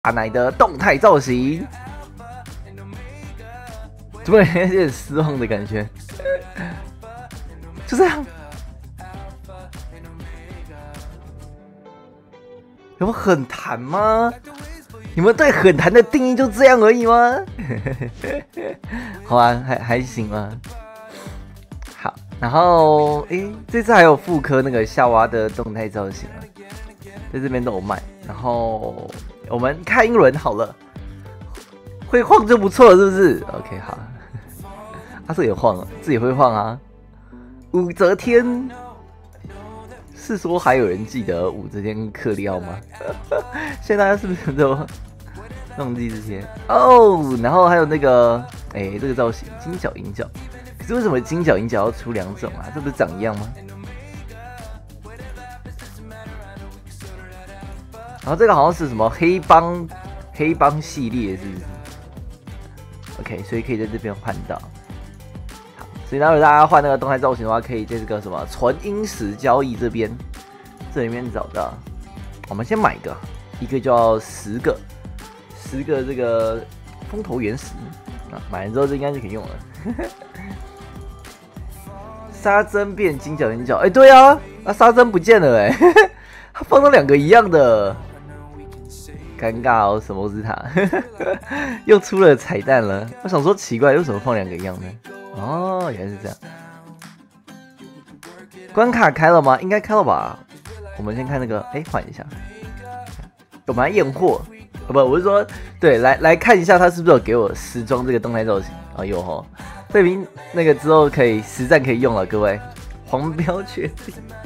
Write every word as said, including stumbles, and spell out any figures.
大奶的动态造型，怎么有点失望的感觉？就这样，有没有很弹吗？你们对很弹的定义就这样而已吗？好啊，还还行吗？好，然后诶、欸，这次还有复刻那个夏娃的动态造型啊，在这边都有卖。然后我们看一轮好了，会晃就不错了，是不是 ？OK， 好，阿瑟也晃了，自己会晃啊。武则天，是说还有人记得武则天跟克里奥吗？现在大家是不是都忘记这些哦？然后还有那个，哎、欸，这个造型金角银角，可是为什么金角银角要出两种啊？这不是长一样吗？然后这个好像是什么黑帮黑帮系列，是不是 ？OK， 所以可以在这边换到。好，所以待会大家换那个动态造型的话，可以在这个什么纯英石交易这边这里面找到。我们先买一个，一个就要十个，十个这个风头原石啊，买完之后这应该就可以用了。沙针变金角银角，哎，对啊，那沙针不见了哎、欸，它放了两个一样的。尴尬哦，什么是他？又出了彩蛋了。我想说奇怪，为什么放两个一样的？哦，原来是这样。关卡开了吗？应该开了吧。我们先看那个，哎、欸，换一下。我们来验货，不，我是说，对，来来看一下他是不是有给我时装这个动态造型啊？有吼，这名那个之后可以实战可以用了，各位。黄标确定。